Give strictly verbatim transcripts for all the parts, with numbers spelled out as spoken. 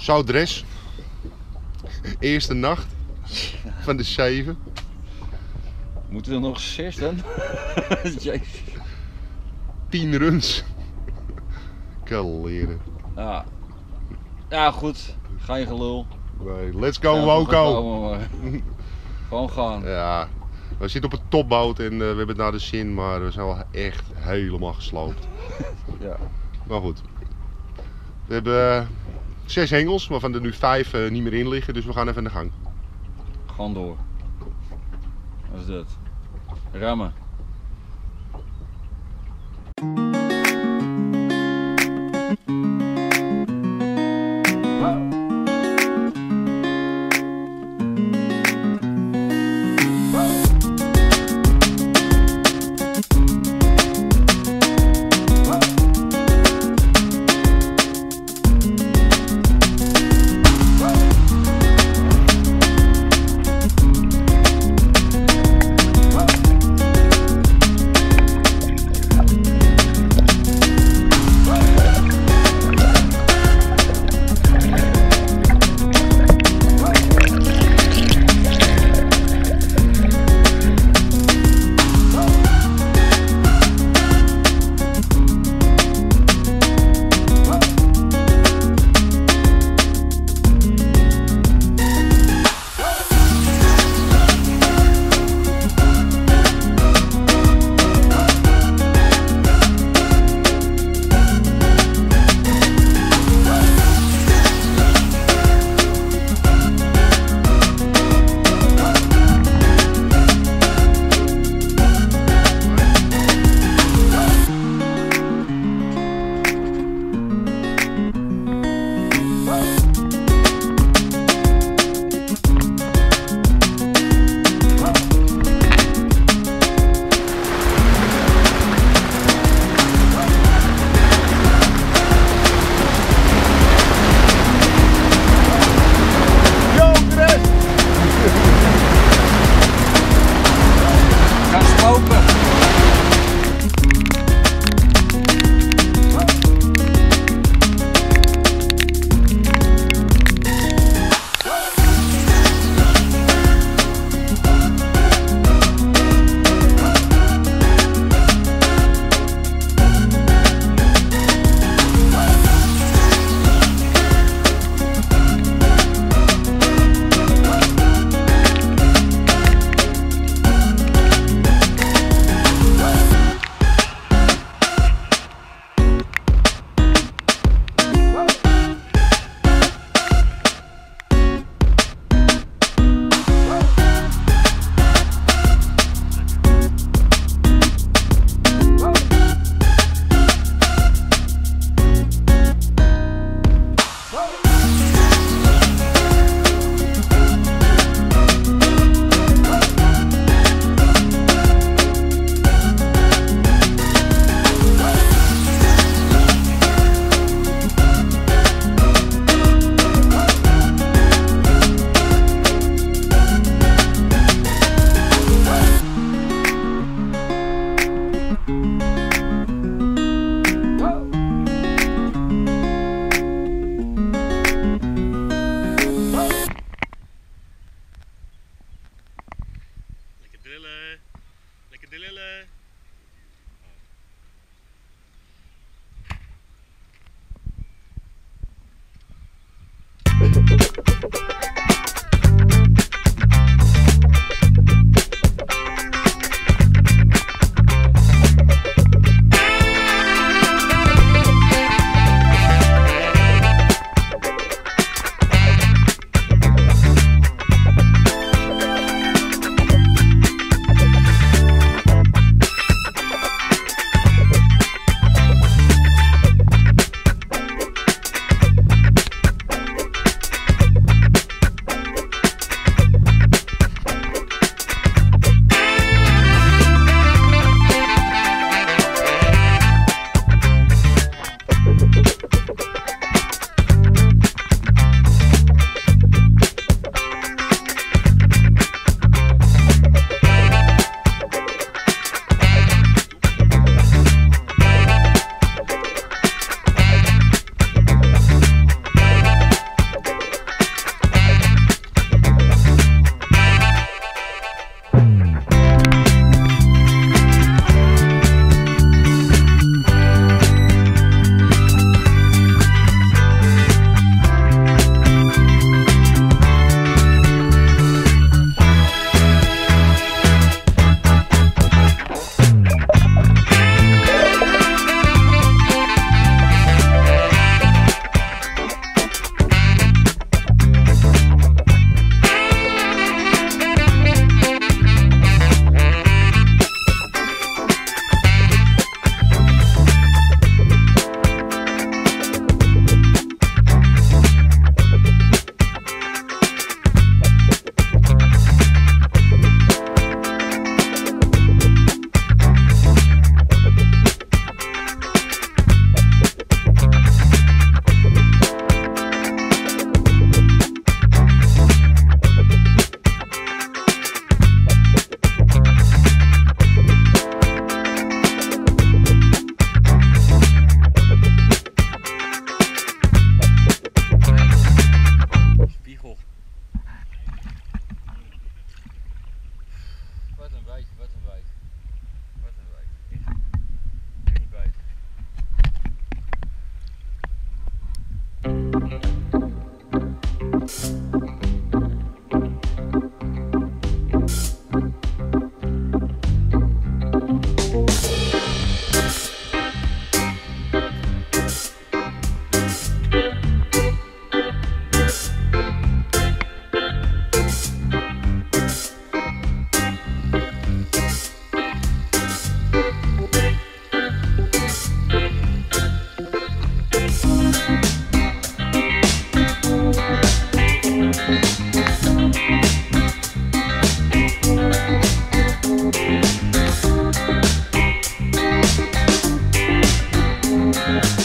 Zoutdres. Eerste nacht van de zeven. Moeten we er nog zes dan? Jezus. tien runs. Kaleren. Ja. Ja, goed. Geen gelul. Nee, let's go Ja, Woko. gewoon, maar. Gewoon gaan. Ja, we zitten op een topboot en uh, we hebben het naar de zin, maar we zijn wel echt helemaal gesloopt. Ja. Maar goed. We hebben uh, zes hengels, waarvan er nu vijf uh, niet meer in liggen, dus we gaan even aan de gang. Gewoon door. Wat is dat? Rammen.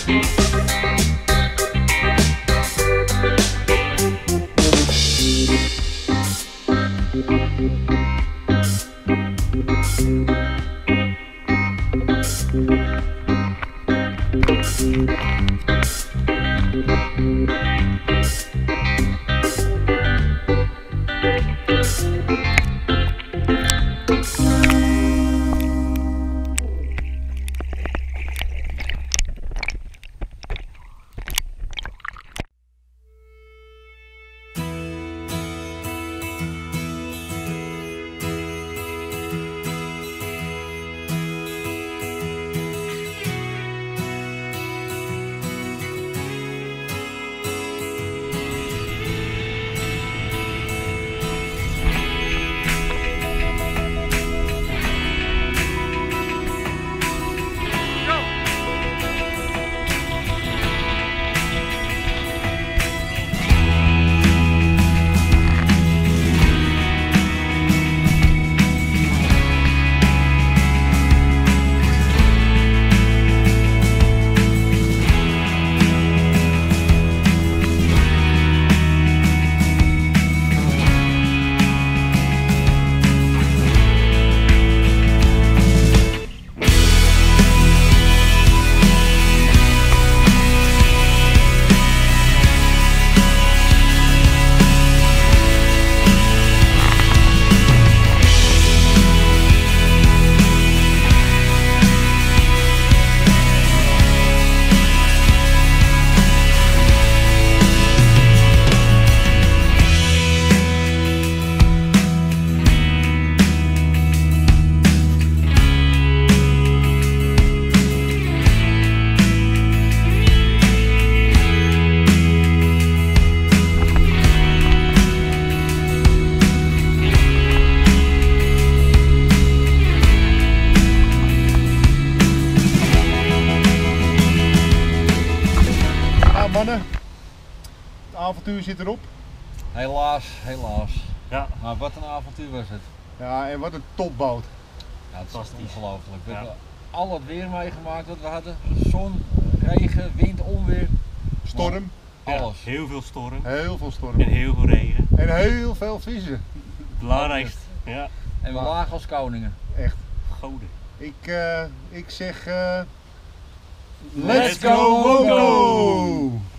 Mannen, het avontuur zit erop. Helaas, helaas. Ja. Maar wat een avontuur was het. Ja, en wat een topboot. Ja, het is Fantastisch. ongelooflijk. We Ja. hebben al het weer meegemaakt wat we hadden. Zon, regen, wind, onweer. Storm, Alles. Ja, heel veel storm heel veel storm. en heel veel regen. En heel veel vissen. Belangrijkst. Ja, En we lagen als koningen. Echt. goden. Ik, uh, ik zeg... Uh, Let's go, Wogo!